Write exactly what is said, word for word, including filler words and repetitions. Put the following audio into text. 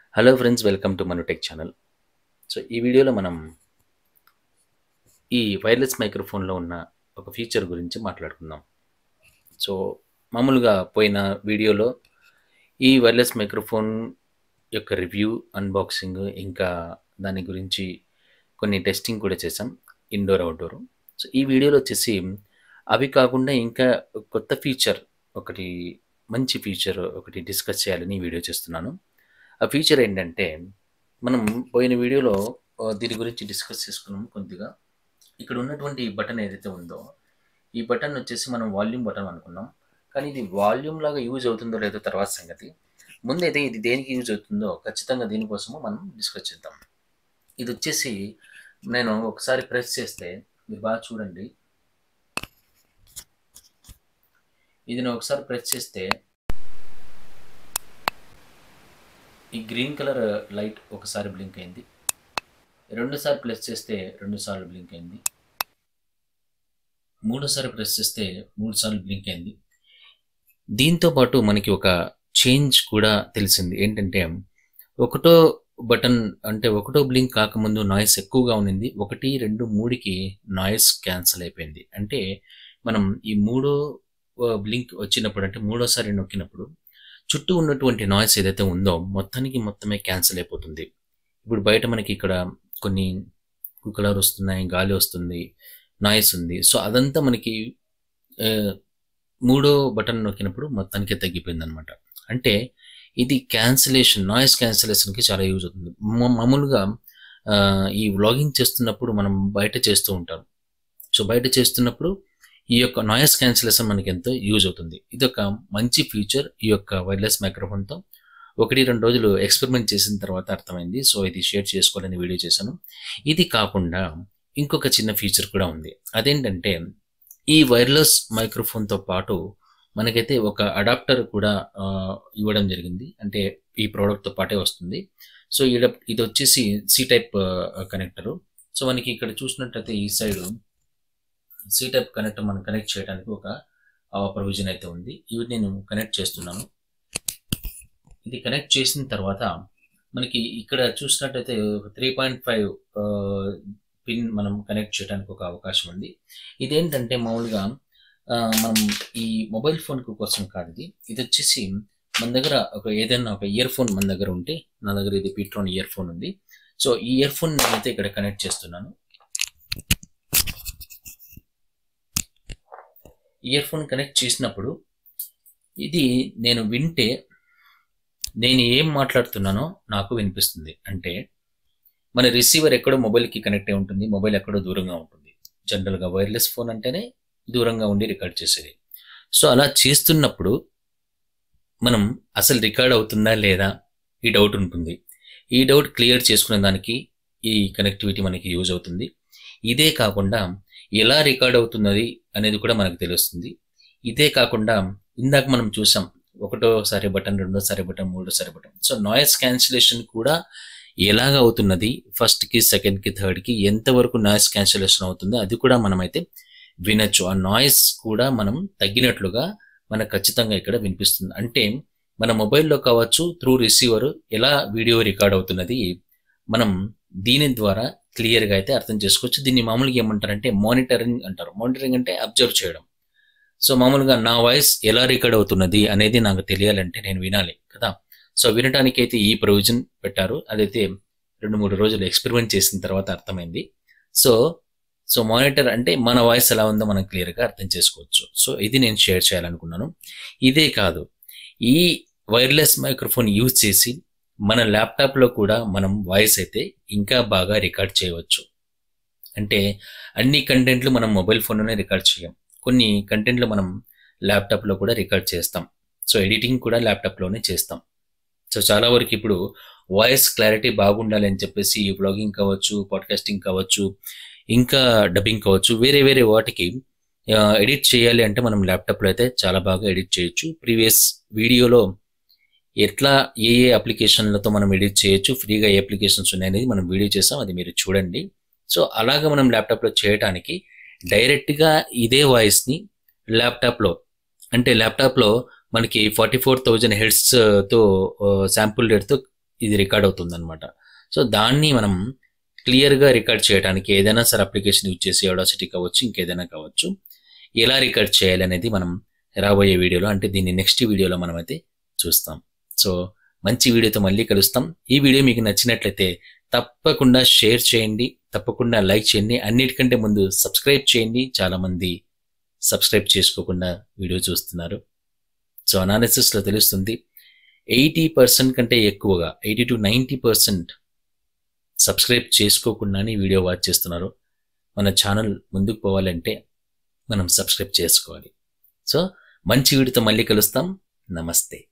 Hello friends, welcome to Manutech channel. So ఈ వీడియోలో మనం ఈ వైర్లెస్ మైక్రోఫోన్లో ఉన్న ఒక ఫీచర్ గురించి మాట్లాడుకుందాం. సో మామూలుగా పోయిన వీడియోలో ఈ వైర్లెస్ మైక్రోఫోన్ యొక్క రివ్యూ, అన్బాక్సింగ్, ఇంకా దాని గురించి కొన్ని టెస్టింగ్ కూడా చేసాం, ఇండోర్ అవుట్డోర్. సో ఈ వీడియోలో వచ్చేసి అవి కాకుండా ఇంకా కొత్త ఫీచర్ ఒకటి, మంచి ఫీచర్ ఒకటి డిస్కస్ చేయాలని ఈ వీడియో చేస్తున్నాను. ఆ ఫీచర్ ఏంటంటే, మనం పోయిన వీడియోలో ఆ, దీని గురించి డిస్కస్ చేసుకున్నాం కొద్దిగా. ఇక్కడ ఉన్నటువంటి బటన్ ఏదైతే ఉందో, ఈ బటన్ వచ్చేసి మనం వాల్యూమ్ బటన్ అనుకున్నాం, కానీ ఇది వాల్యూమ్ లాగా యూజ్ అవుతుందో లేదో తర్వాత సంగతి. ముందైతే ఇది దేనికి యూజ్ అవుతుందో ఖచ్చితంగా దీనికోసము మనం డిస్కస్ చేద్దాం. ఇది వచ్చేసి నేను ఒకసారి ప్రెస్ చేస్తే, మీరు బాగా చూడండి, ఇది నేను ఒకసారి ప్రెస్ చేస్తే ఈ గ్రీన్ కలర్ లైట్ ఒకసారి బ్లింక్ అయింది, రెండుసార్లు ప్రెస్ చేస్తే రెండు సార్లు బ్లింక్ అయింది, మూడోసారి ప్రెస్ చేస్తే మూడు సార్లు బ్లింక్ అయింది. దీంతో పాటు మనకి ఒక చేంజ్ కూడా తెలిసింది. ఏంటంటే, ఒకటో బటన్ అంటే ఒకటో బ్లింక్ కాకముందు నాయిస్ ఎక్కువగా ఉన్నింది, ఒకటి రెండు మూడుకి నాయిస్ క్యాన్సిల్ అయిపోయింది. అంటే మనం ఈ మూడో బ్లింక్ వచ్చినప్పుడు, అంటే మూడోసారి నొక్కినప్పుడు చుట్టూ ఉన్నటువంటి నాయిస్ ఏదైతే ఉందో మొత్తానికి మొత్తమే క్యాన్సిల్ అయిపోతుంది. ఇప్పుడు బయట మనకి ఇక్కడ కొన్ని కుక్కలర్ వస్తున్నాయి, గాలి వస్తుంది, నాయిస్ ఉంది. సో అదంతా మనకి ఆ, మూడో బటన్ నొక్కినప్పుడు మొత్తానికి తగ్గిపోయింది అనమాట. అంటే ఇది క్యాన్సిలేషన్, నాయిస్ క్యాన్సిలేషన్కి చాలా యూజ్ అవుతుంది. మా- మామూలుగా ఆ, ఈ వ్లాగింగ్ చేస్తున్నప్పుడు మనం బయట చేస్తూ ఉంటాం. సో బయట చేస్తున్నప్పుడు ఈ యొక్క నాయిస్ క్యాన్సిలేషన్ మనకి ఎంతో యూజ్ అవుతుంది. ఇది ఒక మంచి ఫీచర్ ఈ యొక్క వైర్లెస్ మైక్రోఫోన్తో. ఒకటి రెండు రోజులు ఎక్స్పెరిమెంట్ చేసిన తర్వాత అర్థమైంది. సో ఇది షేర్ చేసుకోవాలని వీడియో చేశాను. ఇది కాకుండా ఇంకొక చిన్న ఫీచర్ కూడా ఉంది. అదేంటంటే, ఈ వైర్లెస్ మైక్రోఫోన్తో పాటు మనకైతే ఒక అడాప్టర్ కూడా ఆ, ఇవ్వడం జరిగింది. అంటే ఈ ప్రోడక్ట్తో పాటే వస్తుంది. సో ఈ అడాప్- ఇది వచ్చేసి సి టైప్ కనెక్టరు. సో మనకి ఇక్కడ చూసినట్టయితే ఈ సైడ్ సి టైప్ కనెక్టర్ మనం కనెక్ట్ చేయడానికి ఒక ప్రొవిజన్ అయితే ఉంది. ఇవి నేను కనెక్ట్ చేస్తున్నాను. ఇది కనెక్ట్ చేసిన తర్వాత మనకి ఇక్కడ చూసినట్టయితే త్రీ పాయింట్ ఫైవ్ పిన్ మనం కనెక్ట్ చేయడానికి ఒక అవకాశం ఉంది. ఇదేంటంటే మామూలుగా ఆ, మనం ఈ మొబైల్ ఫోన్ కోసం కాదు, ఇది ఇది వచ్చేసి మన దగ్గర ఒక ఏదైనా ఒక ఇయర్ ఫోన్ మన దగ్గర ఉంటే, నా దగ్గర ఇది పీట్రోన్ ఇయర్ ఫోన్ ఉంది. సో ఈ ఇయర్ ఫోన్ నేనైతే ఇక్కడ కనెక్ట్ చేస్తున్నాను. ఇయర్ ఫోన్ కనెక్ట్ చేసినప్పుడు ఇది నేను వింటే నేను ఏం మాట్లాడుతున్నానో నాకు వినిపిస్తుంది. అంటే మన రిసీవర్ ఎక్కడో మొబైల్కి కనెక్ట్ అయి ఉంటుంది, మొబైల్ ఎక్కడో దూరంగా ఉంటుంది. జనరల్గా వైర్లెస్ ఫోన్ అంటేనే దూరంగా ఉండి రికార్డ్ చేసేది. సో అలా చేస్తున్నప్పుడు మనం అసలు రికార్డ్ అవుతుందా లేదా ఈ డౌట్ ఉంటుంది. ఈ డౌట్ క్లియర్ చేసుకునే దానికి ఈ కనెక్టివిటీ మనకి యూజ్ అవుతుంది. ఇదే కాకుండా ఎలా రికార్డ్ అవుతున్నది అనేది కూడా మనకు తెలుస్తుంది. ఇదే కాకుండా ఇందాక మనం చూసాం, ఒకటోసారి బటన్, రెండోసారి బటన్, మూడోసారి బటన్. సో నాయిస్ క్యాన్సిలేషన్ కూడా ఎలాగ అవుతున్నది, ఫస్ట్కి, సెకండ్కి, థర్డ్కి ఎంతవరకు నాయిస్ క్యాన్సిలేషన్ అవుతుందో అది కూడా మనమైతే వినొచ్చు. ఆ నాయిస్ కూడా మనం తగ్గినట్లుగా మనకు ఖచ్చితంగా ఇక్కడ వినిపిస్తుంది. అంటే మన మొబైల్లో కావచ్చు, త్రూ రిసీవర్ ఎలా వీడియో రికార్డ్ అవుతున్నది మనం దీని ద్వారా క్లియర్గా అయితే అర్థం చేసుకోవచ్చు. దీన్ని మామూలుగా ఏమంటారంటే మానిటరింగ్ అంటారు. మానిటరింగ్ అంటే అబ్జర్వ్ చేయడం. సో మామూలుగా నా వాయిస్ ఎలా రికార్డ్ అవుతున్నది అనేది నాకు తెలియాలంటే నేను వినాలి కదా. సో వినడానికి అయితే ఈ ప్రొవిజన్ పెట్టారు. అదైతే రెండు మూడు రోజులు ఎక్స్పెరిమెంట్ చేసిన తర్వాత అర్థమైంది. సో సో మానిటర్ అంటే మన వాయిస్ ఎలా ఉందో మనం క్లియర్గా అర్థం చేసుకోవచ్చు. సో ఇది నేను షేర్ చేయాలనుకున్నాను. ఇదే కాదు, ఈ వైర్లెస్ మైక్రోఫోన్ యూజ్ చేసి మన ల్యాప్టాప్లో కూడా మనం వాయిస్ అయితే ఇంకా బాగా రికార్డ్ చేయవచ్చు. అంటే అన్ని కంటెంట్లు మనం మొబైల్ ఫోన్లోనే రికార్డ్ చేయం, కొన్ని కంటెంట్లు మనం ల్యాప్టాప్లో కూడా రికార్డ్ చేస్తాం. సో ఎడిటింగ్ కూడా ల్యాప్టాప్లోనే చేస్తాం. సో చాలా వరకు ఇప్పుడు వాయిస్ క్లారిటీ బాగుండాలి అని చెప్పేసి వ్లాగింగ్ కావచ్చు, పాడ్కాస్టింగ్ కావచ్చు, ఇంకా డబ్బింగ్ కావచ్చు, వేరే వేరే వాటికి ఎడిట్ చేయాలి అంటే మనం ల్యాప్టాప్లో అయితే చాలా బాగా ఎడిట్ చేయొచ్చు. ప్రీవియస్ వీడియోలో ఎట్లా ఏ ఏ అప్లికేషన్లతో మనం ఎడిట్ చేయొచ్చు, ఫ్రీగా ఏ అప్లికేషన్స్ ఉన్నాయనేది మనం వీడియో చేసాం, అది మీరు చూడండి. సో అలాగా మనం ల్యాప్టాప్లో చేయడానికి డైరెక్ట్గా ఇదే వాయిస్ని ల్యాప్టాప్లో, అంటే ల్యాప్టాప్లో మనకి ఫార్టీ ఫోర్ థౌజండ్ హెడ్స్తో శాంపుల్ రేట్తో ఇది రికార్డ్ అవుతుంది అనమాట. సో దాన్ని మనం క్లియర్గా రికార్డ్ చేయడానికి ఏదైనా సరే అప్లికేషన్ యూజ్ చేసి ఆడాసిటీ కావచ్చు, ఇంకేదైనా కావచ్చు, ఎలా రికార్డ్ చేయాలి అనేది మనం రాబోయే వీడియోలో, అంటే దీన్ని నెక్స్ట్ వీడియోలో మనం అయితే చూస్తాం. సో మంచి వీడియోతో మళ్ళీ కలుస్తాం. ఈ వీడియో మీకు నచ్చినట్లయితే తప్పకుండా షేర్ చేయండి, తప్పకుండా లైక్ చేయండి, అన్నిటికంటే ముందు సబ్స్క్రైబ్ చేయండి. చాలామంది సబ్స్క్రైబ్ చేసుకోకుండా వీడియో చూస్తున్నారు. సో అనాలిసిస్లో తెలుస్తుంది ఎయిటీ పర్సెంట్ కంటే ఎక్కువగా eighty to ninety percent subscribe చేసుకోకుండానే వీడియో వాచ్ చేస్తున్నారు. మన ఛానల్ ముందుకు పోవాలంటే మనం సబ్స్క్రైబ్ చేసుకోవాలి. సో మంచి వీడియోతో మళ్ళీ కలుస్తాం. నమస్తే.